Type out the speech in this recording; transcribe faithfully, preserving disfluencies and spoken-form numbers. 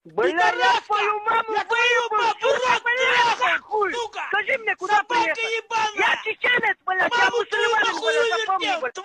Бля, я Пидорашка! твою маму Я твою выебу, бабу сука, рот блядь, трахал, нахуй! сука! Скажи мне, куда Собака приехать? ебаная! Я чеченец, блядь, я Маму твою мусульманин, нахуй блядь, запомни, вертел, блядь.